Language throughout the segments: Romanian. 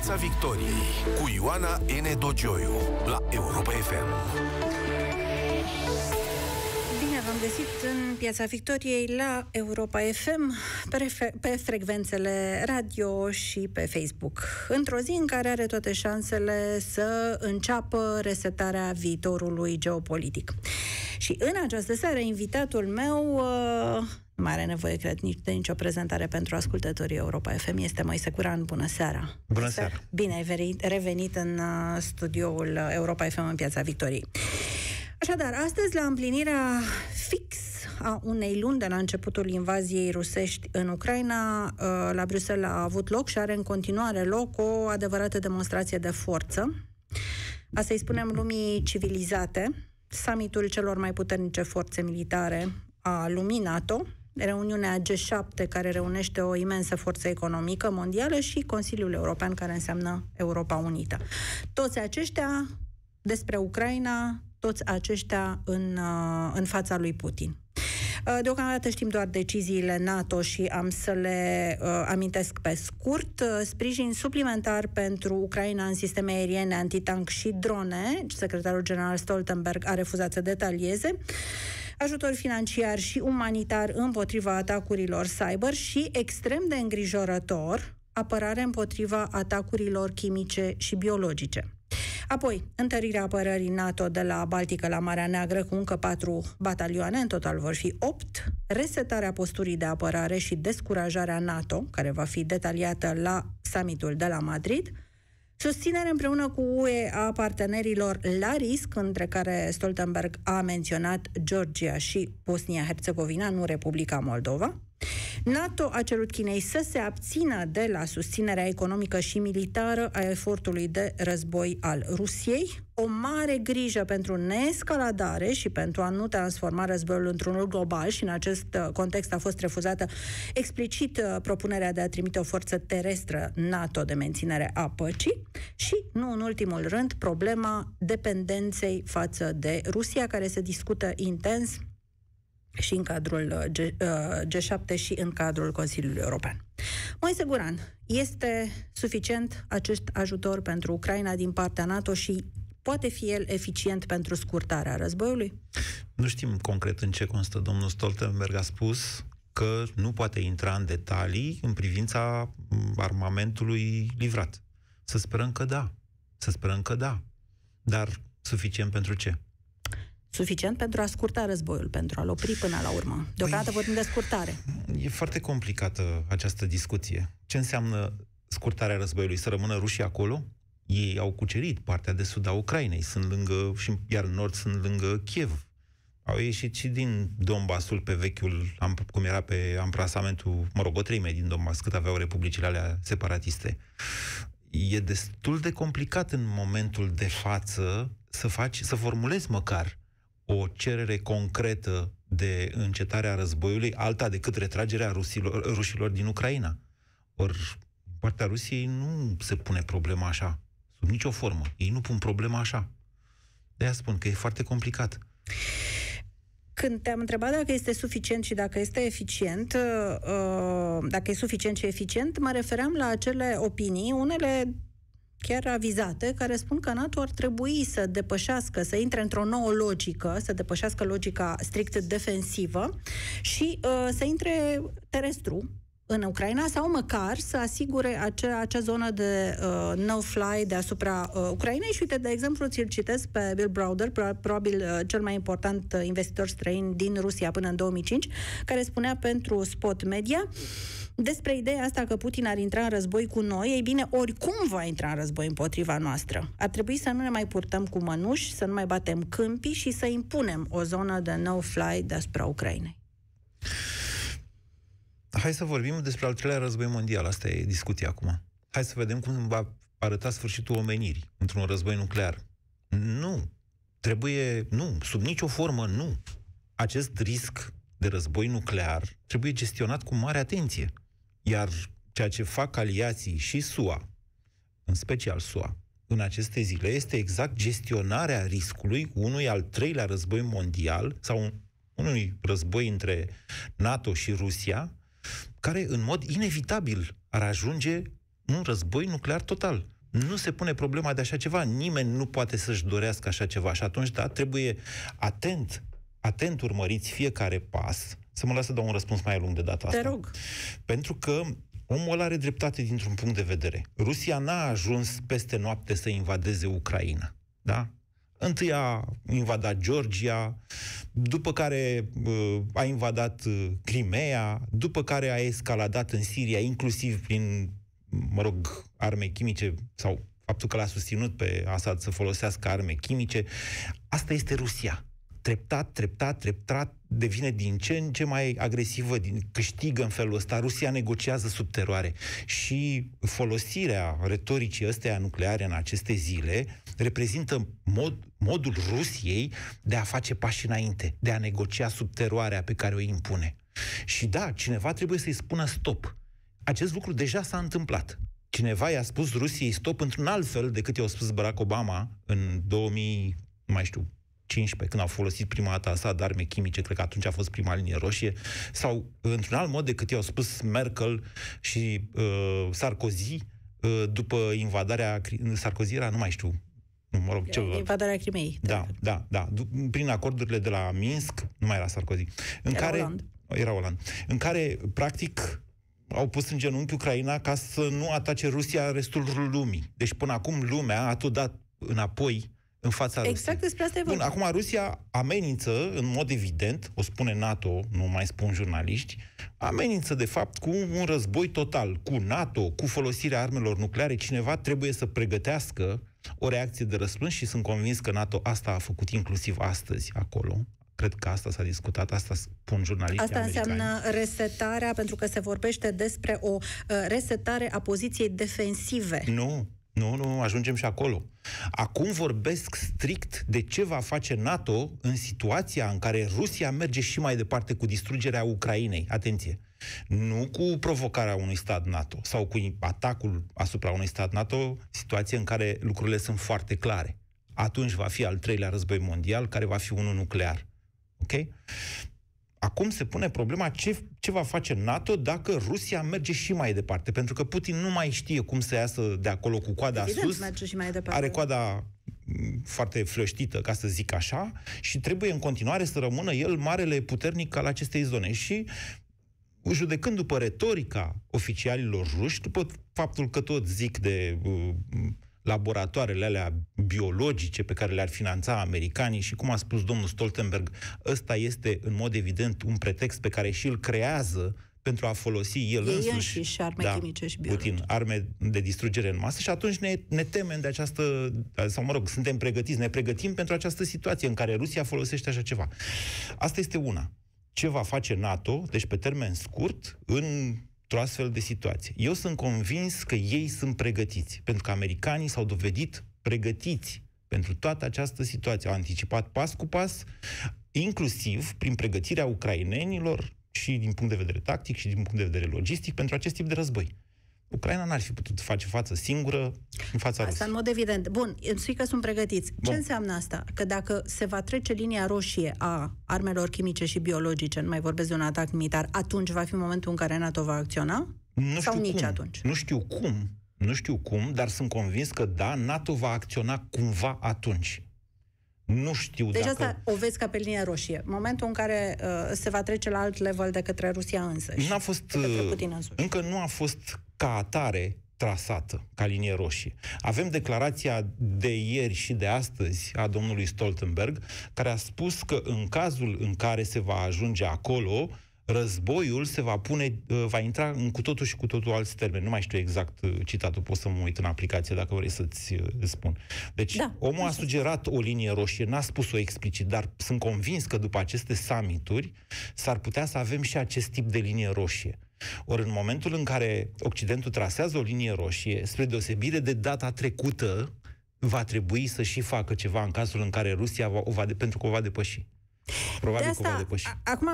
Piața Victoriei cu Ioana N. Dogioiu la Europa FM. Bine v-am găsit în Piața Victoriei la Europa FM, pe frecvențele radio și pe Facebook. Într-o zi în care are toate șansele să înceapă resetarea viitorului geopolitic. Și în această seară, invitatul meu nu mai are nevoie, cred, de nicio prezentare pentru ascultătorii Europa FM. Este Moise Guran. Bună seara! Bună seara! Bine ai revenit în studioul Europa FM în Piața Victoriei. Așadar, astăzi, la împlinirea fix a unei luni de la începutul invaziei rusești în Ucraina, la Bruxelles a avut loc și are în continuare loc o adevărată demonstrație de forță. Asta îi spunem lumii civilizate, summitul celor mai puternice forțe militare a lumii NATO, reuniunea G7, care reunește o imensă forță economică mondială, și Consiliul European, care înseamnă Europa Unită. Toți aceștia despre Ucraina, toți aceștia în fața lui Putin. Deocamdată știm doar deciziile NATO și am să le amintesc pe scurt. Sprijin suplimentar pentru Ucraina în sisteme aeriene, antitank și drone. Secretarul general Stoltenberg a refuzat să detalieze. Ajutor financiar și umanitar împotriva atacurilor cyber și, extrem de îngrijorător, apărare împotriva atacurilor chimice și biologice. Apoi, întărirea apărării NATO de la Baltică la Marea Neagră cu încă 4 batalioane, în total vor fi 8, resetarea posturii de apărare și descurajarea NATO, care va fi detaliată la summitul de la Madrid, susținere împreună cu UE a partenerilor la risc, între care Stoltenberg a menționat Georgia și Bosnia-Herzegovina, nu Republica Moldova. NATO a cerut Chinei să se abțină de la susținerea economică și militară a efortului de război al Rusiei, o mare grijă pentru neescaladare și pentru a nu transforma războiul într-unul global, și în acest context a fost refuzată explicit propunerea de a trimite o forță terestră NATO de menținere a păcii și, nu în ultimul rând, problema dependenței față de Rusia, care se discută intens și în cadrul G7 și în cadrul Consiliului European. Moise Guran, este suficient acest ajutor pentru Ucraina din partea NATO și poate fi el eficient pentru scurtarea războiului? Nu știm concret în ce constă. Domnul Stoltenberg a spus că nu poate intra în detalii în privința armamentului livrat. Să sperăm că da. Să sperăm că da. Dar suficient pentru ce? Suficient pentru a scurta războiul, pentru a-l opri până la urmă. Deocamdată vorbim de scurtare. E foarte complicată această discuție. Ce înseamnă scurtarea războiului? Să rămână rușii acolo? Ei au cucerit partea de sud a Ucrainei, sunt lângă, iar în nord sunt lângă Kiev. Au ieșit și din Donbassul pe vechiul, cum era pe amplasamentul, o treime din Donbass, cât aveau republicile alea separatiste. E destul de complicat în momentul de față să formulezi măcar o cerere concretă de încetarea războiului, alta decât retragerea rușilor din Ucraina. Ori, partea Rusiei nu se pune problema așa, sub nicio formă. Ei nu pun problema așa. De-aia spun că e foarte complicat. Când te-am întrebat dacă este suficient și dacă este eficient, dacă e suficient și eficient, mă refeream la acele opinii, unele chiar avizate, care spun că NATO ar trebui să depășească, să intre într-o nouă logică, să depășească logica strict defensivă și să intre terestru în Ucraina, sau măcar să asigure acea zonă de no-fly deasupra Ucrainei. Și uite, de exemplu, ți-l citesc pe Bill Browder, probabil cel mai important investitor străin din Rusia până în 2005, care spunea pentru Spot Media despre ideea asta că Putin ar intra în război cu noi. Ei bine, oricum va intra în război împotriva noastră. Ar trebui să nu ne mai purtăm cu mănuși, să nu mai batem câmpii și să impunem o zonă de no-fly deasupra Ucrainei. Hai să vorbim despre al treilea război mondial. Asta e discuția acum. Hai să vedem cum va arăta sfârșitul omenirii într-un război nuclear. Nu, sub nicio formă nu. Acest risc de război nuclear trebuie gestionat cu mare atenție. Iar ceea ce fac aliații și SUA, în special SUA, în aceste zile, este exact gestionarea riscului unui al treilea război mondial sau unui război între NATO și Rusia, care în mod inevitabil ar ajunge un război nuclear total. Nu se pune problema de așa ceva. Nimeni nu poate să-și dorească așa ceva. Și atunci, da, trebuie atent urmăriți fiecare pas. Să mă las să dau un răspuns mai lung de data asta. Te rog. Pentru că omul ăla are dreptate dintr-un punct de vedere. Rusia n-a ajuns peste noapte să invadeze Ucraina. Da? Întâi a invadat Georgia, după care a invadat Crimea, după care a escaladat în Siria, inclusiv prin, arme chimice, sau faptul că l-a susținut pe Assad să folosească arme chimice. Asta este Rusia. Treptat, devine din ce în ce mai agresivă, câștigă în felul ăsta. Rusia negociază sub teroare. Și folosirea retoricii ăsteia nucleare în aceste zile reprezintă modul Rusiei de a face pași înainte, de a negocia sub teroarea pe care o impune. Și da, cineva trebuie să-i spună stop. Acest lucru deja s-a întâmplat. Cineva i-a spus Rusiei stop într-un alt fel decât i-a spus Barack Obama în 2015, când au folosit prima dată Assad arme chimice, cred că atunci a fost prima linie roșie, sau într-un alt mod decât i-au spus Merkel și Sarkozy după invadarea... Sarkozy era, invadarea Crimeei. Da. Prin acordurile de la Minsk, nu mai era Sarkozy. Era Hollande. În care, practic, au pus în genunchi Ucraina ca să nu atace Rusia restul lumii. Deci până acum lumea a tot dat înapoi în fața Rusiei. Exact despre asta e vorba. Bun, acum Rusia amenință, în mod evident, o spune NATO, nu mai spun jurnaliști, amenință de fapt cu un război total, cu NATO, cu folosirea armelor nucleare. Cineva trebuie să pregătească o reacție de răspuns și sunt convins că NATO asta a făcut inclusiv astăzi acolo. Cred că asta s-a discutat, asta spun jurnaliștii americani. Asta înseamnă resetarea, pentru că se vorbește despre o resetare a poziției defensive. Nu, ajungem și acolo. Acum vorbesc strict de ce va face NATO în situația în care Rusia merge și mai departe cu distrugerea Ucrainei. Atenție! Nu cu provocarea unui stat NATO sau cu atacul asupra unui stat NATO, situație în care lucrurile sunt foarte clare. Atunci va fi al treilea război mondial, care va fi unul nuclear. Ok? Acum se pune problema ce va face NATO dacă Rusia merge și mai departe. Pentru că Putin nu mai știe cum să iasă de acolo cu coada sus. Merge și mai departe. Are coada foarte flăștită, ca să zic așa, și trebuie în continuare să rămână el marele puternic al acestei zone. Și judecând după retorica oficialilor ruși, după faptul că tot zic de laboratoarele alea biologice pe care le-ar finanța americanii și, cum a spus domnul Stoltenberg, ăsta este, în mod evident, un pretext pe care și îl creează pentru a folosi el însuși și arme chimice și biologice. Putin, arme de distrugere în masă, și atunci ne temem de această, sau suntem pregătiți, ne pregătim pentru această situație în care Rusia folosește așa ceva. Asta este una. Ce va face NATO, deci pe termen scurt, într-o astfel de situație? Eu sunt convins că ei sunt pregătiți, pentru că americanii s-au dovedit pregătiți pentru toată această situație. Au anticipat pas cu pas, inclusiv prin pregătirea ucrainenilor și din punct de vedere tactic și din punct de vedere logistic pentru acest tip de război. Ucraina n-ar fi putut face față singură în fața Rusiei. Asta în mod evident. Bun, însui că sunt pregătiți. Ce înseamnă asta? Că dacă se va trece linia roșie a armelor chimice și biologice, nu mai vorbesc de un atac militar, atunci va fi momentul în care NATO va acționa? Sau nici atunci? Nu știu cum, dar sunt convins că da, NATO va acționa cumva atunci. Nu știu deci dacă... asta o vezi ca pe linia roșie. Momentul în care se va trece la alt level de către Rusia însăși. N-a fost, încă nu a fost ca atare trasată ca linie roșie. Avem declarația de ieri și de astăzi a domnului Stoltenberg, care a spus că în cazul în care se va ajunge acolo, războiul va intra în cu totul și cu totul alți termeni. Nu mai știu exact citatul, pot să mă uit în aplicație dacă vrei să-ți spun. Deci, omul a sugerat o linie roșie, n-a spus-o explicit, dar sunt convins că după aceste summituri s-ar putea să avem și acest tip de linie roșie. Ori în momentul în care Occidentul trasează o linie roșie, spre deosebire de data trecută, va trebui să și facă ceva în cazul în care Rusia pentru că o va depăși. Probabil că o va depăși. Acum,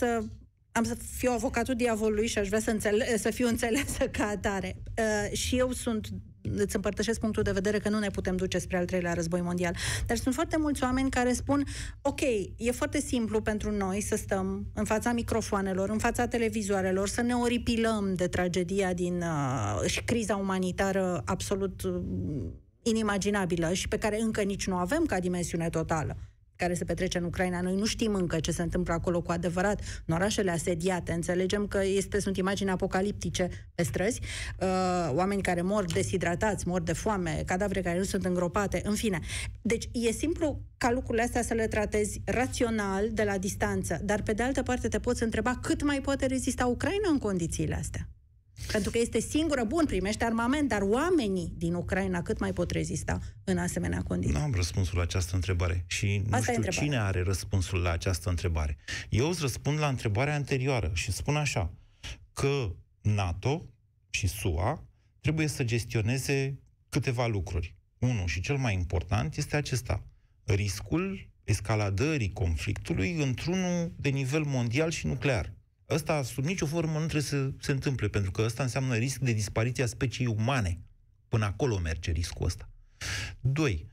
am să fiu avocatul diavolului și aș vrea să fiu înțeleasă ca atare. Și eu sunt îți împărtășesc punctul de vedere că nu ne putem duce spre al treilea război mondial. Dar sunt foarte mulți oameni care spun, ok, e foarte simplu pentru noi să stăm în fața microfoanelor, în fața televizoarelor, să ne oripilăm de tragedia și criza umanitară absolut inimaginabilă și pe care încă nici nu avem ca dimensiune totală, care se petrece în Ucraina. Noi nu știm încă ce se întâmplă acolo cu adevărat, în orașele asediate. Înțelegem că sunt imagini apocaliptice pe străzi, oameni care mor deshidratați, mor de foame, cadavre care nu sunt îngropate, în fine. Deci e simplu ca lucrurile astea să le tratezi rațional, de la distanță, dar pe de altă parte te poți întreba cât mai poate rezista Ucraina în condițiile astea. Pentru că este singură, bun, primește armament, dar oamenii din Ucraina cât mai pot rezista în asemenea condiții? Nu am răspunsul la această întrebare și nu știu cine are răspunsul la această întrebare. Eu îți răspund la întrebarea anterioară și spun așa, că NATO și SUA trebuie să gestioneze câteva lucruri. Unul și cel mai important este acesta, riscul escaladării conflictului într-unul de nivel mondial și nuclear. Ăsta, sub nicio formă, nu trebuie să se întâmple, pentru că ăsta înseamnă risc de dispariție a speciei umane. Până acolo merge riscul ăsta. 2.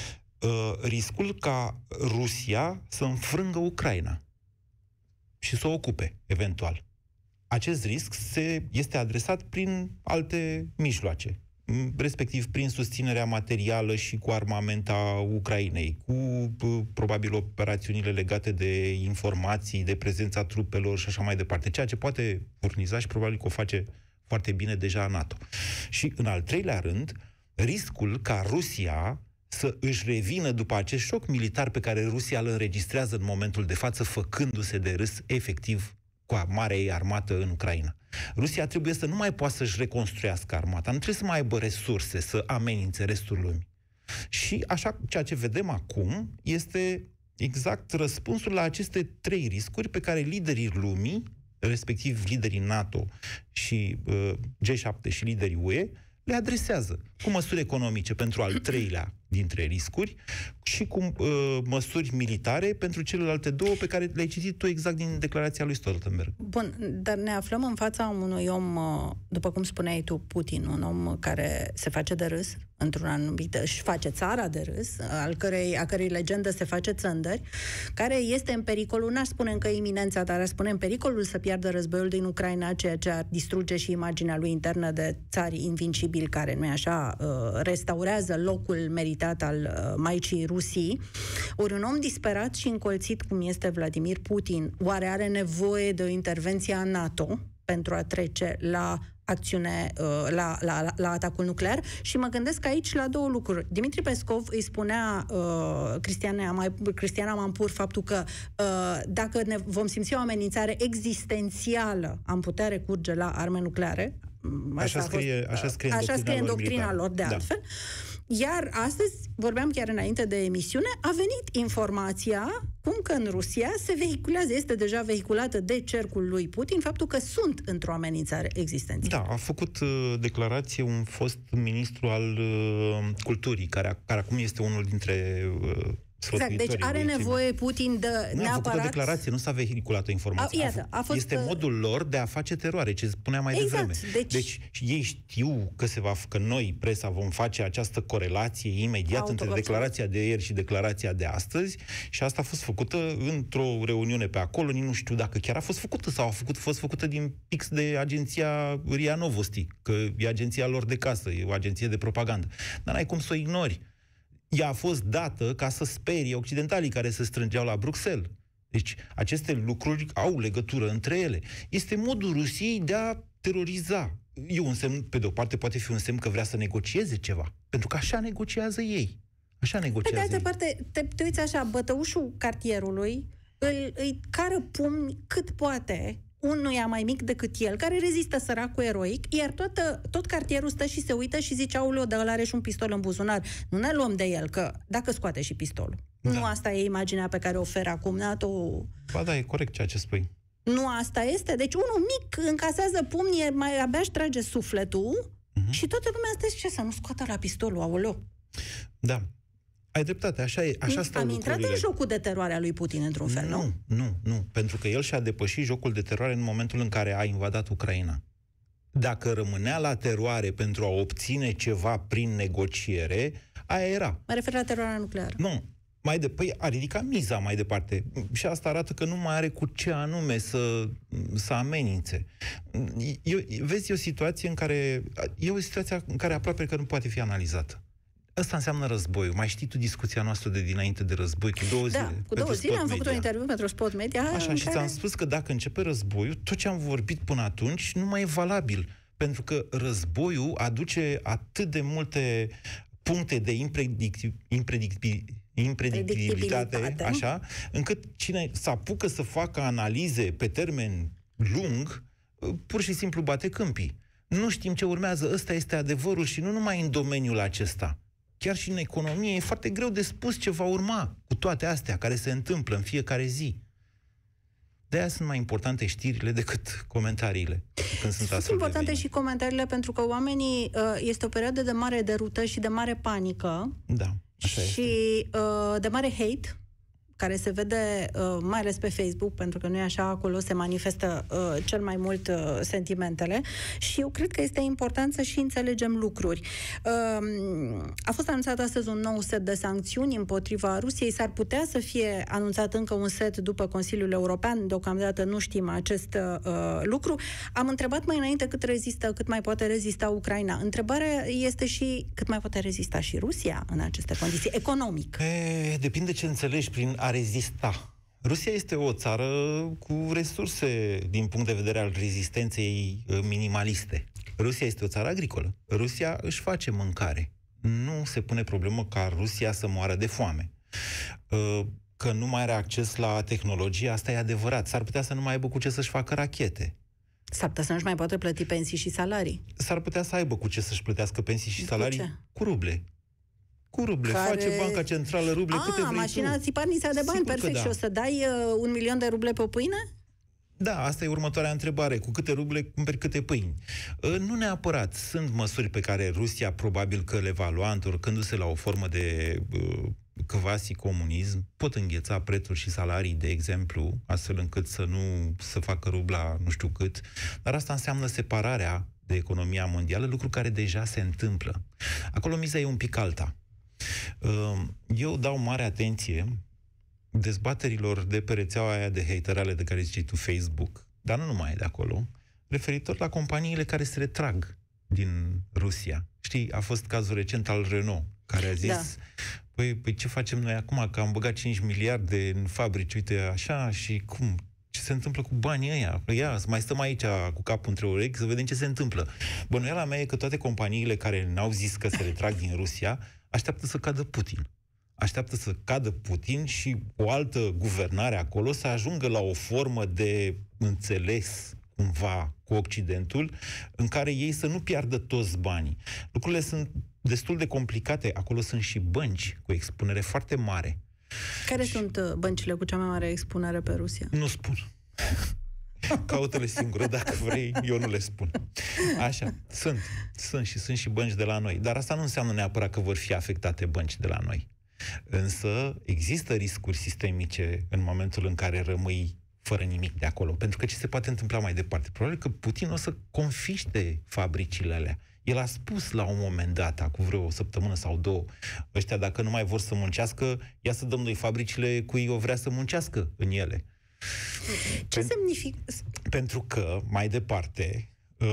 Riscul ca Rusia să înfrângă Ucraina și să o ocupe, eventual. Acest risc este adresat prin alte mijloace, respectiv prin susținerea materială și cu armament a Ucrainei, cu probabil operațiunile legate de informații, de prezența trupelor și așa mai departe, ceea ce poate furniza și probabil că o face foarte bine deja NATO. Și în al treilea rând, riscul ca Rusia să își revină după acest șoc militar pe care Rusia îl înregistrează în momentul de față, făcându-se de râs efectiv cu marea ei armată în Ucraina. Rusia trebuie să nu mai poată să-și reconstruiască armata, nu trebuie să mai aibă resurse să amenințe restul lumii. Și așa, ceea ce vedem acum este exact răspunsul la aceste 3 riscuri pe care liderii lumii, respectiv liderii NATO și G7 și liderii UE, le adresează cu măsuri economice pentru al 3-lea dintre riscuri și cu măsuri militare pentru celelalte 2 pe care le-ai citit tu exact din declarația lui Stoltenberg. Bun, dar ne aflăm în fața unui om, după cum spuneai tu, Putin, un om care se face de râs, într-un anumit, își face țara de râs, a cărei legendă se face țândări, care este în pericolul, n-aș spune încă iminența, dar aș spune în pericolul să piardă războiul din Ucraina, ceea ce ar distruge și imaginea lui internă de țari invincibili, care, nu-i așa, restaurează locul meritat al Maicii Rusii. Ori un om disperat și încolțit cum este Vladimir Putin, oare are nevoie de o intervenție a NATO pentru a trece la acțiune, la atacul nuclear? Și mă gândesc aici la 2 lucruri. Dimitri Pescov îi spunea Cristiana Mampur faptul că dacă ne vom simți o amenințare existențială, am putea recurge la arme nucleare. Așa scrie în doctrina lor, de altfel. Iar astăzi, vorbeam chiar înainte de emisiune, a venit informația cum că în Rusia se vehiculează, este deja vehiculată de cercul lui Putin, faptul că sunt într-o amenințare existențială. Da, a făcut declarație un fost ministru al culturii, care acum este unul dintre exact, deci are nevoie Putin de neapărat... a făcut o declarație, nu s-a vehiculat o informație. Este modul lor de a face teroare, ce spunea mai devreme. Deci ei știu că noi, presa, vom face această corelație imediat între declarația de ieri și declarația de astăzi și asta a fost făcută într-o reuniune pe acolo, nu știu dacă chiar a fost făcută sau fost făcută din pix de agenția RIA Novosti, că e agenția lor de casă, e o agenție de propagandă. Dar n-ai cum să o ignori. Ea a fost dată ca să sperie occidentalii care se strângeau la Bruxelles. Deci aceste lucruri au legătură între ele. Este modul Rusiei de a teroriza. E un semn, pe de o parte, poate fi un semn că vrea să negocieze ceva. Pentru că așa negociază ei. Așa negociază ei. Pe de altă parte, te uiți așa, bătăușul cartierului îi cară pumni cât poate unuia mai mic decât el, care rezistă săracul eroic, iar tot cartierul stă și se uită și zice, aoleu, dar ăla are și un pistol în buzunar. Nu ne luăm de el, că dacă scoate și pistolul. Da. Nu asta e imaginea pe care o oferă acum NATO. Ba da, e corect ceea ce spui. Nu asta este? Deci unul mic încasează pumni, mai abia își trage sufletul și toată lumea stă și ce, să nu scoată la pistolul, aoleu. Da. Ai dreptate, așa stau lucrurile. Am intrat în jocul de teroare a lui Putin, într-un fel, nu? Nu, pentru că el și-a depășit jocul de teroare în momentul în care a invadat Ucraina. Dacă rămânea la teroare pentru a obține ceva prin negociere, aia era. Mă refer la teroarea nucleară. Nu. Păi a ridicat miza mai departe. Și asta arată că nu mai are cu ce anume să amenințe. Vezi, e o situație în care aproape că nu poate fi analizată. Asta înseamnă războiul. Mai știi tu discuția noastră de dinainte de război, cu 2 zile? Da, cu 2 zile am făcut un interviu pentru Spot Media. Așa, și ți-am spus că dacă începe războiul, tot ce am vorbit până atunci nu mai e valabil. Pentru că războiul aduce atât de multe puncte de impredictibilitate, așa, încât cine se apucă să facă analize pe termen lung, pur și simplu bate câmpii. Nu știm ce urmează, ăsta este adevărul și nu numai în domeniul acesta. Chiar și în economie e foarte greu de spus ce va urma cu toate astea care se întâmplă în fiecare zi. De-aia sunt mai importante știrile decât comentariile. Când sunt importante și comentariile pentru că oamenii, este o perioadă de mare derută și de mare panică. Da, așa și este. De mare hate, care se vede mai ales pe Facebook, pentru că nu e așa, acolo se manifestă cel mai mult sentimentele și eu cred că este important să și înțelegem lucruri. A fost anunțat astăzi un nou set de sancțiuni împotriva Rusiei, s-ar putea să fie anunțat încă un set după Consiliul European, deocamdată nu știm acest lucru. Am întrebat mai înainte cât mai poate rezista Ucraina. Întrebarea este și cât mai poate rezista și Rusia în aceste condiții, economic. Depinde ce înțelegi prin a rezista. Rusia este o țară cu resurse din punct de vedere al rezistenței minimaliste. Rusia este o țară agricolă. Rusia își face mâncare. Nu se pune problemă ca Rusia să moară de foame. Că nu mai are acces la tehnologie, asta e adevărat. S-ar putea să nu mai aibă cu ce să-și facă rachete. S-ar putea să nu-și mai poată plăti pensii și salarii. S-ar putea să aibă cu ce să-și plătească pensii și salarii. Cu ruble. Cu ruble. Face Banca Centrală ruble câte vrei mașina țiparnița de bani, perfect. Da. Și o să dai 1.000.000 de ruble pe pâine? Da, asta e următoarea întrebare. Cu câte ruble cumperi câte pâini? Nu neapărat. Sunt măsuri pe care Rusia probabil că le va lua întorcându-se la o formă de quasi-comunism. Pot îngheța prețuri și salarii, de exemplu, astfel încât să nu să facă rubla nu știu cât. Dar asta înseamnă separarea de economia mondială, lucru care deja se întâmplă. Acolo miza e un pic alta. Eu dau mare atenție dezbaterilor de pe rețeaua aia de haterale de care ziceai tu, Facebook, dar nu numai de acolo, referitor la companiile care se retrag din Rusia. Știi, a fost cazul recent al Renault, care a zis, păi ce facem noi acum, că am băgat 5 miliarde în fabrici, uite așa, și cum? Ce se întâmplă cu banii ăia? Ia, mai stăm aici cu capul între urechi să vedem ce se întâmplă. Bănuiala mea e că toate companiile care n-au zis că se retrag din Rusia așteaptă să cadă Putin. Așteaptă să cadă Putin și o altă guvernare acolo să ajungă la o formă de înțeles cumva cu Occidentul, în care ei să nu piardă toți banii. Lucrurile sunt destul de complicate. Acolo sunt și bănci cu expunere foarte mare. Care sunt băncile cu cea mai mare expunere pe Rusia? Nu spun. Caută-le singură, dacă vrei, eu nu le spun. Așa, sunt și bănci de la noi. Dar asta nu înseamnă neapărat că vor fi afectate bănci de la noi. Însă există riscuri sistemice în momentul în care rămâi fără nimic de acolo. Pentru că ce se poate întâmpla mai departe? Probabil că Putin o să confiște fabricile alea. El a spus la un moment dat, acum vreo o săptămână sau 2, ăștia dacă nu mai vor să muncească, ia să dăm noi fabricile cui o vrea să muncească în ele. Ce semnifică? Pentru că, mai departe,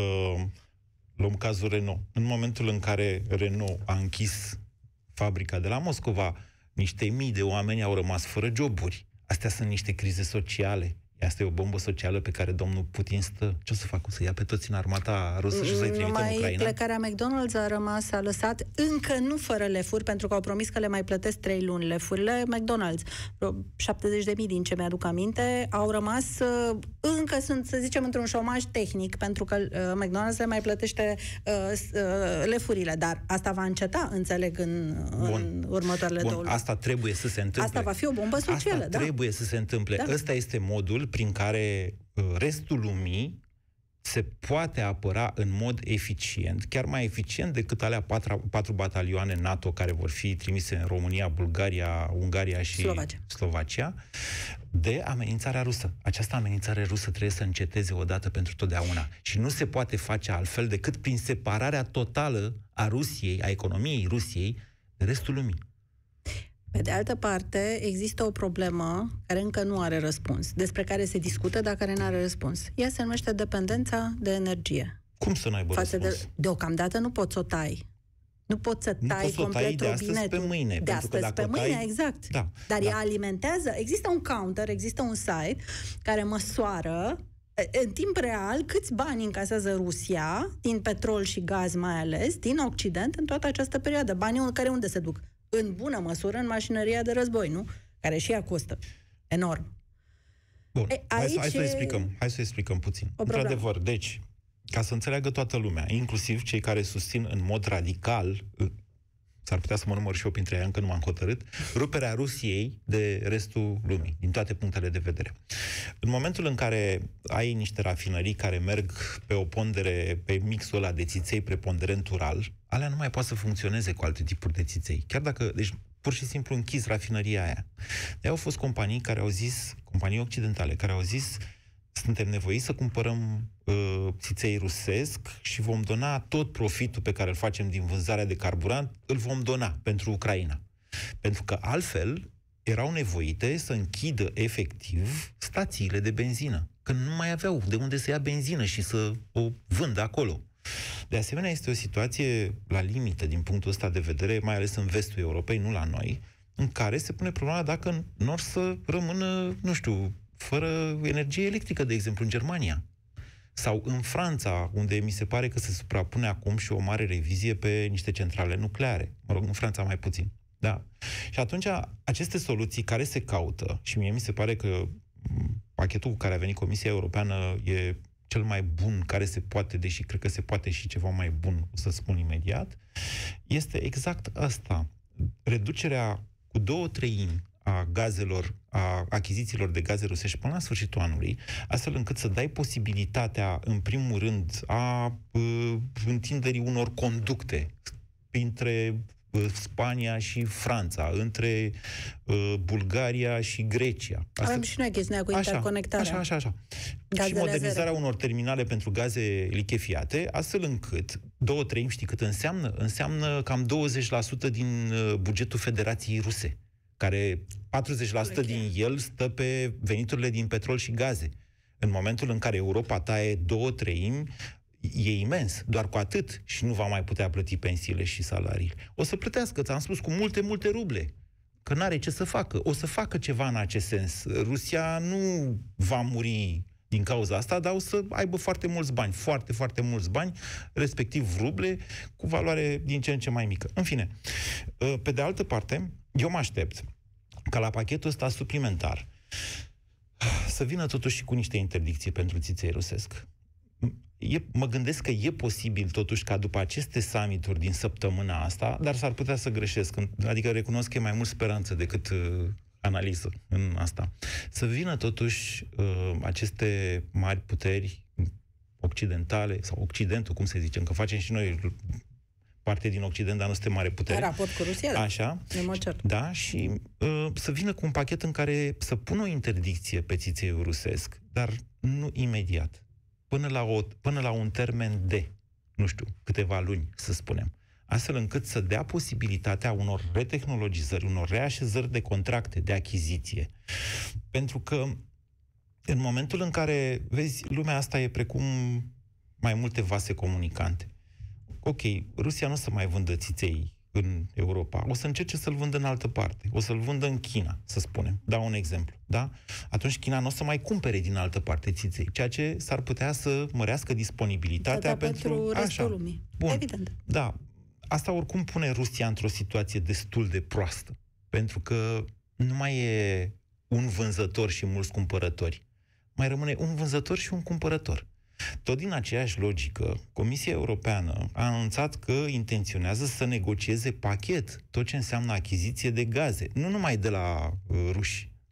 luăm cazul Renault. În momentul în care Renault a închis fabrica de la Moscova, niște mii de oameni au rămas fără joburi. Astea sunt niște crize sociale. Asta e o bombă socială pe care domnul Putin stă. Ce o să facă? O să ia pe toți în armata rusă și să-i trimită în Ucraina? Plecarea McDonald's a lăsat încă nu fără lefuri, pentru că au promis că le mai plătesc 3 luni lefurile. McDonald's, 70.000 din ce mi-aduc aminte, au rămas, încă sunt, să zicem, într-un șomaj tehnic, pentru că McDonald's le mai plătește lefurile, dar asta va înceta, înțeleg, în următoarele 2 luni. Asta trebuie să se întâmple. Asta va fi o bombă socială, trebuie să se întâmple. Da. Ăsta este modul prin care restul lumii se poate apăra în mod eficient, chiar mai eficient decât alea 4 batalioane NATO care vor fi trimise în România, Bulgaria, Ungaria și Slovacia, de amenințarea rusă. Această amenințare rusă trebuie să înceteze odată pentru totdeauna. Și nu se poate face altfel decât prin separarea totală a Rusiei, a economiei Rusiei, de restul lumii. Pe de altă parte, există o problemă care încă nu are răspuns, despre care se discută, dar care nu are răspuns. Ea se numește dependența de energie. Cum să n-aibă răspuns? Deocamdată nu poți să o tai. Nu poți să tai complet de astăzi robinetul. Pe mâine. De astăzi pe mâine, exact. Da, dar ea alimentează. Există un counter, există un site care măsoară în timp real câți bani încasează Rusia, din petrol și gaz mai ales, din Occident, în toată această perioadă. Banii care unde se duc? În bună măsură în mașinăria de război, nu? Care și ea costă enorm. Bun, hai să explicăm puțin. Într-adevăr, deci, ca să înțeleagă toată lumea, inclusiv cei care susțin în mod radical, s-ar putea să mă număr și eu printre ei, încă nu m-am hotărât, ruperea Rusiei de restul lumii, din toate punctele de vedere. În momentul în care ai niște rafinării care merg pe o pondere, pe mixul ăla de țiței preponderent ural, alea nu mai poate să funcționeze cu alte tipuri de țiței. Chiar dacă, deci, pur și simplu închis rafinăria aia. De au fost companii care au zis, companii occidentale, care au zis, suntem nevoiți să cumpărăm țiței rusesc și vom dona tot profitul pe care îl facem din vânzarea de carburant, îl vom dona pentru Ucraina. Pentru că altfel erau nevoite să închidă efectiv stațiile de benzină, că nu mai aveau de unde să ia benzină și să o vândă acolo. De asemenea, este o situație la limită din punctul ăsta de vedere, mai ales în vestul Europei, nu la noi, în care se pune problema dacă nu or să rămână, nu știu, fără energie electrică, de exemplu, în Germania. Sau în Franța, unde mi se pare că se suprapune acum și o mare revizie pe niște centrale nucleare. Mă rog, în Franța mai puțin. Da. Și atunci, aceste soluții care se caută, și mie mi se pare că pachetul cu care a venit Comisia Europeană e cel mai bun care se poate, deși cred că se poate și ceva mai bun, o să spun imediat, este exact asta. Reducerea cu 2/3 a gazelor, a achizițiilor de gaze rusești până la sfârșitul anului, astfel încât să dai posibilitatea, în primul rând, a întinderii unor conducte între Spania și Franța, între Bulgaria și Grecia. Avem și noi chestiunea cu interconectarea. Așa. Și modernizarea unor terminale pentru gaze lichefiate, astfel încât 2/3, știi cât înseamnă? Înseamnă cam 20% din bugetul Federației Ruse, care 40% din el stă pe veniturile din petrol și gaze. În momentul în care Europa taie 2/3, e imens, doar cu atât, și nu va mai putea plăti pensiile și salariile. O să plătească, ți-am spus, cu multe ruble, că n-are ce să facă. O să facă ceva în acest sens. Rusia nu va muri din cauza asta, dar o să aibă foarte mulți bani, foarte mulți bani, respectiv ruble, cu valoare din ce în ce mai mică. În fine, pe de altă parte, eu mă aștept ca la pachetul ăsta suplimentar să vină totuși și cu niște interdicții pentru țiței rusesc. Mă gândesc că e posibil totuși ca după aceste summituri din săptămâna asta, dar s-ar putea să greșesc, adică recunosc că e mai mult speranță decât analiză în asta, să vină totuși aceste mari puteri occidentale, sau Occidentul, cum se zice, că facem și noi parte din Occident, dar nu suntem mare putere. În raport cu Rusia, așa, da, și să vină cu un pachet în care să pună o interdicție pe țițeiul rusesc, dar nu imediat. Până la un termen de, nu știu, câteva luni, să spunem. Astfel încât să dea posibilitatea unor retehnologizări, unor reașezări de contracte, de achiziție. Pentru că în momentul în care, vezi, lumea asta e precum mai multe vase comunicante. Ok, Rusia nu o să mai vândă țiței în Europa, o să încerce să-l vândă în altă parte, o să-l vândă în China, să spunem, dau un exemplu, da? Atunci China nu o să mai cumpere din altă parte țiței, ceea ce s-ar putea să mărească disponibilitatea pentru restul lumii. Bun. Evident. Da, asta oricum pune Rusia într-o situație destul de proastă, pentru că nu mai e un vânzător și mulți cumpărători, mai rămâne un vânzător și un cumpărător. Tot din aceeași logică, Comisia Europeană a anunțat că intenționează să negocieze pachet, tot ce înseamnă achiziție de gaze, nu numai de la ruși,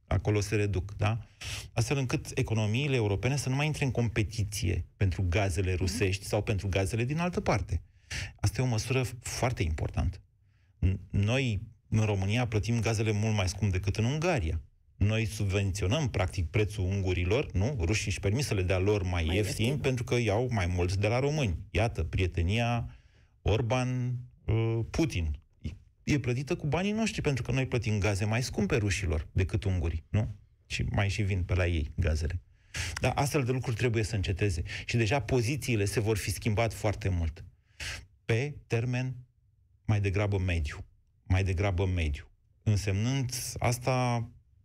acolo se reduc, da? Astfel încât economiile europene să nu mai intre în competiție pentru gazele rusești sau pentru gazele din altă parte. Asta e o măsură foarte importantă. Noi, în România, plătim gazele mult mai scump decât în Ungaria. Noi subvenționăm, practic, prețul ungurilor, nu? Rușii își permit să le dea lor mai ieftin, pentru că iau mai mult de la români. Iată, prietenia Orban-Putin e plătită cu banii noștri, pentru că noi plătim gaze mai scumpe rușilor decât ungurii, nu? Și mai și vin pe la ei gazele. Dar astfel de lucruri trebuie să înceteze. Și deja pozițiile se vor fi schimbat foarte mult. Pe termen mai degrabă mediu. Însemnând asta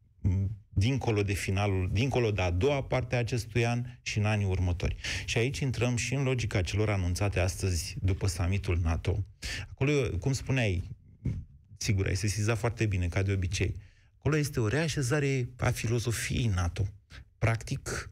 dincolo de a doua parte a acestui an și în anii următori. Și aici intrăm și în logica celor anunțate astăzi după summitul NATO. Acolo, cum spuneai, sigur, ai sesizat foarte bine, ca de obicei. Acolo este o reașezare a filozofiei NATO. Practic,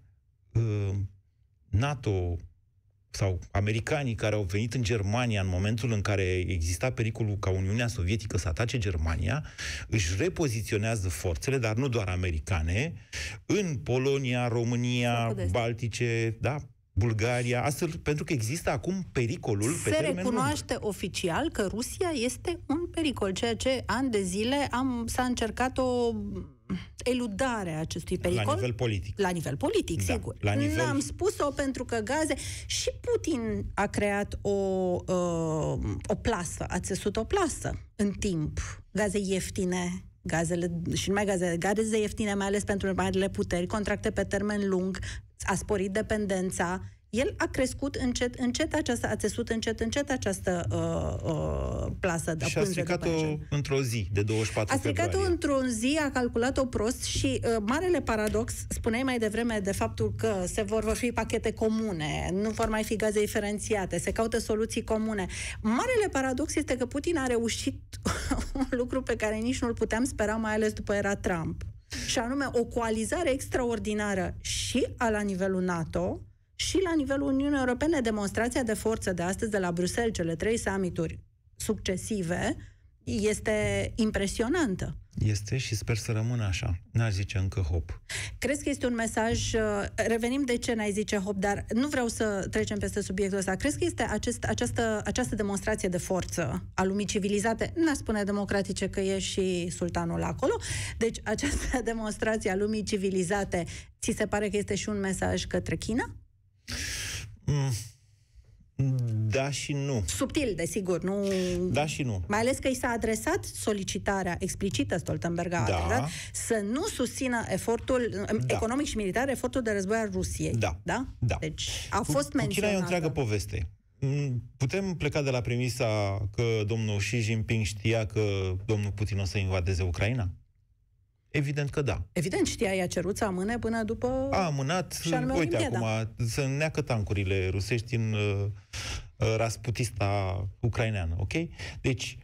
NATO sau americanii care au venit în Germania în momentul în care exista pericolul ca Uniunea Sovietică să atace Germania, își repoziționează forțele, dar nu doar americane, în Polonia, România, Baltice, da, Bulgaria, astfel, pentru că există acum pericolul pe termen lung. Se recunoaște oficial că Rusia este un pericol, ceea ce ani de zile s-a încercat o eludare a acestui pericol. La nivel politic. La nivel politic, da, sigur. N-am spus-o pentru că gaze... Și Putin a creat o plasă, a țesut o plasă în timp. Gaze ieftine, și numai gaze ieftine, mai ales pentru marile puteri, contracte pe termen lung, a sporit dependența. El a crescut încet a țesut încet această plasă de pânză. Și a stricat-o într-o zi, de 24 februarie. A stricat-o într-o zi, a calculat-o prost și marele paradox, spuneai mai devreme de faptul că vor fi pachete comune, nu vor mai fi gaze diferențiate, se caută soluții comune. Marele paradox este că Putin a reușit un lucru pe care nici nu-l puteam spera, mai ales după era Trump. Și anume o coalizare extraordinară și la nivelul NATO, și la nivelul Uniunii Europene. Demonstrația de forță de astăzi de la Bruxelles, cele 3 summituri succesive, este impresionantă. Este și sper să rămână așa. N-aș zice încă hop. Crezi că este un mesaj... Revenim de ce n-ai zice hop, dar nu vreau să trecem peste subiectul ăsta. Crezi că este această demonstrație de forță a lumii civilizate, n-aș spune democratice, că e și sultanul acolo, deci această demonstrație a lumii civilizate, ți se pare că este și un mesaj către China? Da și nu. Subtil, desigur, nu... Da și nu. Mai ales că i s-a adresat solicitarea explicită, Stoltenberg a adresat, să nu susțină efortul economic și militar, efortul de război al Rusiei. Da. Deci a fost menționată. China e o întreagă poveste. Putem pleca de la premisa că domnul Xi Jinping știa că domnul Putin o să invadeze Ucraina? Evident că da. Evident, știa, i-a cerut să amâne până după... A amânat, uite acum, să neacă tancurile rusești în Rasputista ucraineană, ok? Deci,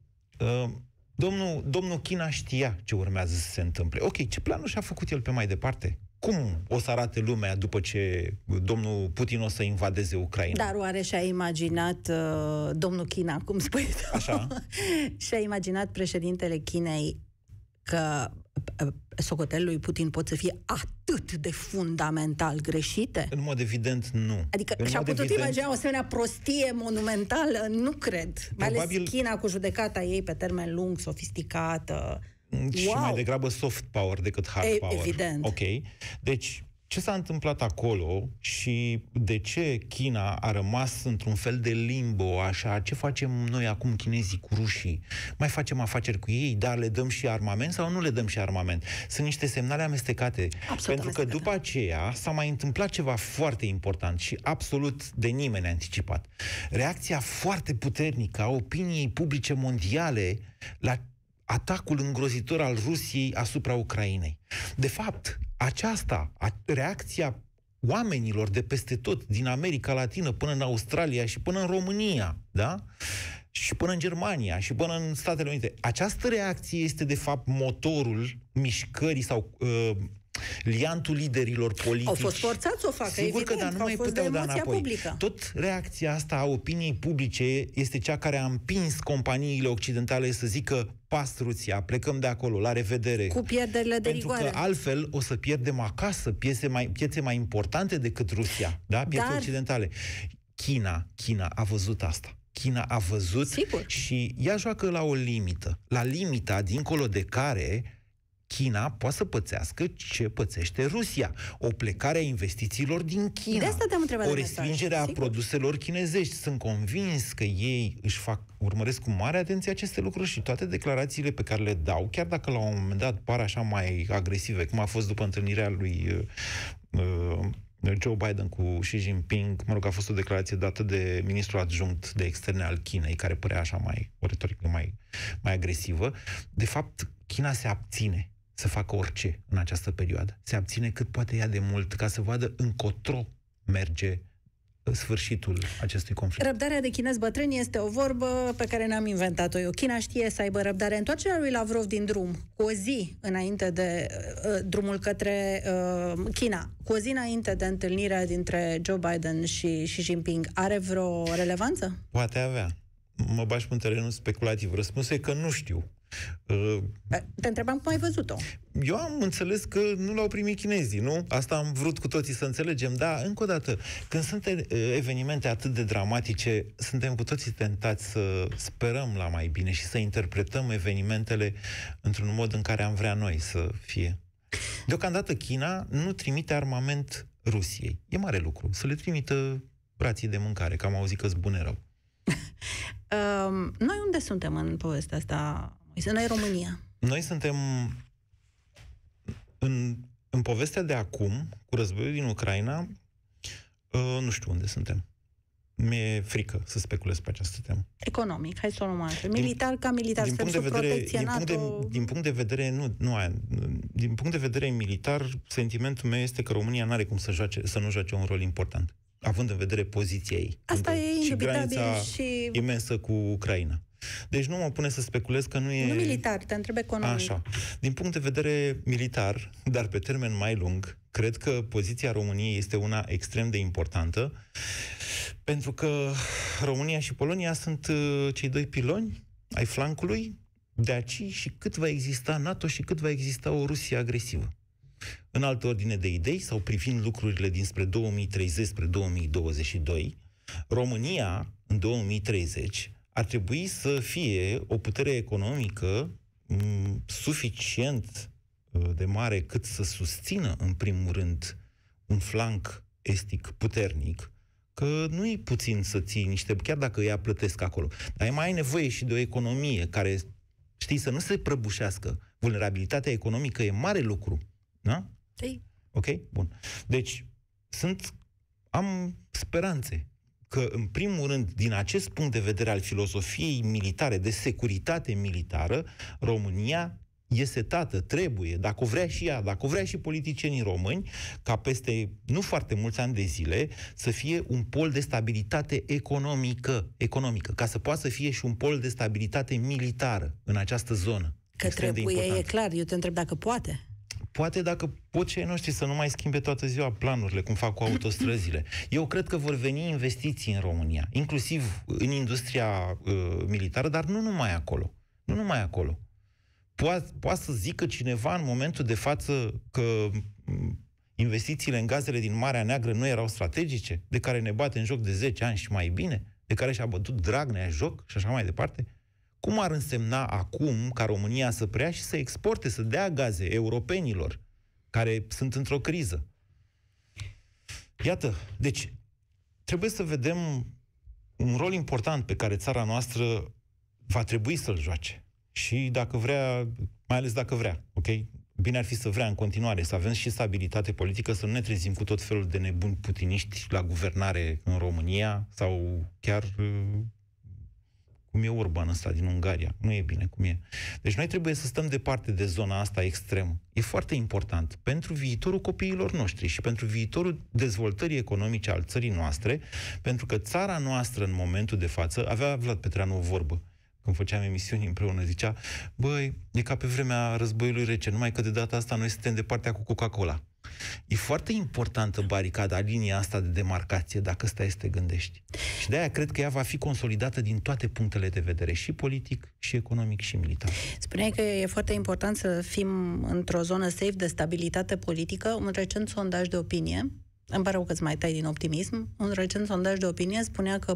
domnul China știa ce urmează să se întâmple. Ok, ce planul și-a făcut el pe mai departe? Cum o să arate lumea după ce domnul Putin o să invadeze Ucraina? Dar oare și-a imaginat domnul China, cum spui tu? Așa? Și-a imaginat președintele Chinei că socotelele lui Putin pot să fie atât de fundamental greșite? În mod evident, nu. Adică și-a putut imagina o asemenea prostie monumentală? Nu cred. Mai ales China cu judecata ei pe termen lung, sofisticată. Și mai degrabă soft power decât hard power. Evident. Ok. Deci, ce s-a întâmplat acolo și de ce China a rămas într-un fel de limbo, așa, ce facem noi acum chinezii cu rușii? Mai facem afaceri cu ei, dar le dăm și armament sau nu le dăm și armament? Sunt niște semnale amestecate. Pentru că după aceea s-a mai întâmplat ceva foarte important și absolut de nimeni neanticipat. Reacția foarte puternică a opiniei publice mondiale la atacul îngrozitor al Rusiei asupra Ucrainei. De fapt, reacția oamenilor de peste tot, din America Latină până în Australia și până în România, da? Și până în Germania și până în Statele Unite. Această reacție este, de fapt, motorul mișcării sau liantul liderilor politici. Au fost forțați să o facă, sigur evident, că, dar nu mai fost puteau de da înapoi. publică. Tot reacția asta a opiniei publice este cea care a împins companiile occidentale să zică pas Rusia, plecăm de acolo, la revedere. Cu pierderile de rigoare. Pentru că altfel o să pierdem acasă piețe mai importante decât Rusia, da? Piețe occidentale. China a văzut asta. China a văzut. Sigur. Și ea joacă la o limită. La limita dincolo de care China poate să pățească ce pățește Rusia. O plecare a investițiilor din China. De asta te-am întrebat o restrângere a produselor chinezești. Sunt convins că ei urmăresc cu mare atenție aceste lucruri și toate declarațiile pe care le dau, chiar dacă la un moment dat par așa mai agresive, cum a fost după întâlnirea lui Joe Biden cu Xi Jinping, a fost o declarație dată de ministrul adjunct de externe al Chinei, care părea așa o retorică mai agresivă. De fapt, China se abține să facă orice în această perioadă. Se abține cât poate ea de mult ca să vadă încotro merge sfârșitul acestui conflict. Răbdarea de chinezi bătrâni este o vorbă pe care n-am inventat-o eu. China știe să aibă răbdare. Întoarcerea lui Lavrov din drum, cu o zi înainte de drumul către China, cu o zi înainte de întâlnirea dintre Joe Biden și Xi Jinping, are vreo relevanță? Poate avea. Mă bagi pe un terenul speculativ. Răspunsul e că nu știu. Te întrebam cum ai văzut-o. Eu am înțeles că nu l-au primit chinezii, nu? Asta am vrut cu toții să înțelegem, dar, încă o dată, când sunt evenimente atât de dramatice, suntem cu toții tentați să sperăm la mai bine și să interpretăm evenimentele într-un mod în care am vrea noi să fie. Deocamdată China nu trimite armament Rusiei. E mare lucru. Să le trimită rații de mâncare, că am auzit că-s bune rău. Noi unde suntem în povestea asta? Noi România. Noi suntem în povestea de acum, cu războiul din Ucraina, nu știu unde suntem. Mi-e frică să speculez pe această temă. Economic, hai să o luăm altfel. Militar ca militar, suntem sub protecție NATO. Din punct de vedere, din punct de vedere militar, sentimentul meu este că România nu are cum să nu joace un rol important, având în vedere poziția ei. Asta e indubitabil și imensă cu Ucraina. Deci nu mă pune să speculez că nu e... Nu militar, te întreb economic. Așa. Din punct de vedere militar, dar pe termen mai lung, cred că poziția României este una extrem de importantă, pentru că România și Polonia sunt cei doi piloni ai flancului, de aici și cât va exista NATO și cât va exista o Rusie agresivă. În altă ordine de idei, sau privind lucrurile dinspre 2030 spre 2022, România, în 2030, ar trebui să fie o putere economică suficient de mare cât să susțină, în primul rând, un flanc estic puternic, că nu e puțin să ții niște, chiar dacă ea plătesc acolo, dar mai ai nevoie și de o economie care, știi, să nu se prăbușească. Vulnerabilitatea economică e mare lucru. Da? Ok? Bun. Deci, am speranțe că, în primul rând, din acest punct de vedere al filosofiei militare, de securitate militară, România e setată, trebuie, dacă o vrea și ea, dacă o vrea și politicienii români, ca peste nu foarte mulți ani de zile să fie un pol de stabilitate economică, ca să poată să fie și un pol de stabilitate militară în această zonă. Că trebuie, e clar. Eu te întreb dacă poate. Poate dacă pot cei noștri să nu mai schimbe toată ziua planurile, cum fac cu autostrăzile. Eu cred că vor veni investiții în România, inclusiv în industria militară, dar nu numai acolo. Nu numai acolo. Poate să zică cineva în momentul de față că investițiile în gazele din Marea Neagră nu erau strategice, de care ne bate în joc de 10 ani și mai bine, de care și-a bătut Dragnea joc și așa mai departe? Cum ar însemna acum ca România să preia și să exporte, să dea gaze europenilor care sunt într-o criză? Iată, deci trebuie să vedem un rol important pe care țara noastră va trebui să-l joace. Și dacă vrea, mai ales dacă vrea, ok? Bine ar fi să vrea în continuare, să avem și stabilitate politică, să nu ne trezim cu tot felul de nebuni putiniști la guvernare în România sau chiar cum e Orban ăsta din Ungaria. Nu e bine cum e. Deci noi trebuie să stăm departe de zona asta extremă. E foarte important pentru viitorul copiilor noștri și pentru viitorul dezvoltării economice al țării noastre, pentru că țara noastră în momentul de față, avea Vlad Petreanu o vorbă, când făceam emisiuni împreună, zicea, băi, e ca pe vremea războiului rece, numai că de data asta noi suntem de partea cu Coca-Cola. E foarte importantă baricada, linia asta de demarcație, dacă stai să te gândești. Și de-aia cred că ea va fi consolidată din toate punctele de vedere, și politic, și economic, și militar. Spuneai că e foarte important să fim într-o zonă safe de stabilitate politică. Un recent sondaj de opinie, îmi pare rău că îți mai tai din optimism, un recent sondaj de opinie spunea că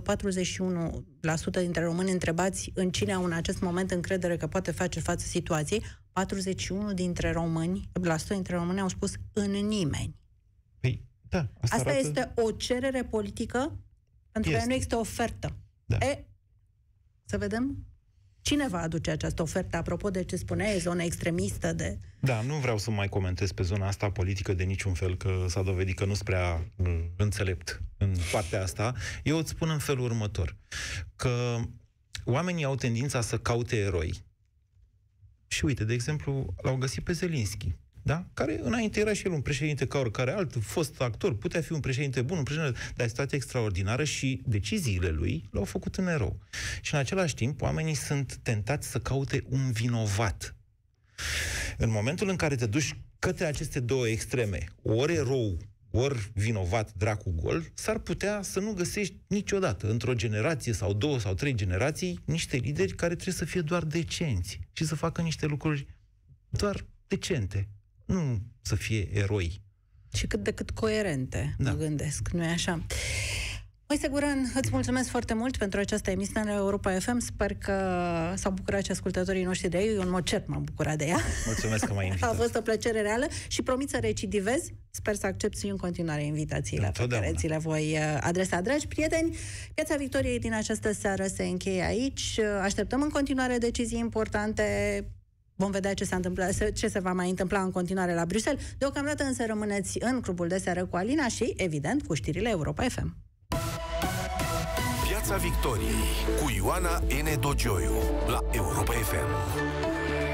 41% dintre români întrebați în cine au în acest moment încredere că poate face față situației, 41% dintre români au spus în nimeni. Păi, da, asta este o cerere politică pentru că nu există ofertă. Da. Să vedem cine va aduce această ofertă, apropo de ce spuneai, zona extremistă de... Da, nu vreau să mai comentez pe zona asta politică de niciun fel, că s-a dovedit că nu-s prea înțelept în partea asta. Eu îți spun în felul următor, că oamenii au tendința să caute eroi. Și uite, de exemplu, l-au găsit pe Zelinski, da? Care înainte era și el un președinte ca oricare alt, fost actor, putea fi un președinte bun, un președinte, dar situație extraordinară și deciziile lui l-au făcut în erou. Și în același timp, oamenii sunt tentați să caute un vinovat. În momentul în care te duci către aceste două extreme, ori erou, ori vinovat, dracu gol, s-ar putea să nu găsești niciodată, într-o generație sau 2 sau 3 generații, niște lideri care trebuie să fie doar decenți și să facă niște lucruri doar decente, nu să fie eroi. Și cât de cât coerente, da. Mă gândesc, nu-i așa? Moise Guran, îți mulțumesc foarte mult pentru această emisiune la Europa FM. Sper că s-au bucurat și ascultătorii noștri de ei. Eu în mod cert m-am bucurat de ea. Mulțumesc că m-ai invitat. A fost o plăcere reală și promit să recidivez. Sper să accept și în continuare invitațiile pe care ți le voi adresa. Dragi prieteni, Piața Victoriei din această seară se încheie aici. Așteptăm în continuare decizii importante. Vom vedea ce se va mai întâmpla în continuare la Bruxelles. Deocamdată însă rămâneți în Clubul de Seară cu Alina și, evident, cu știrile Europa FM. Piața Victoriei cu Ioana N. Dogioiu la Europa FM.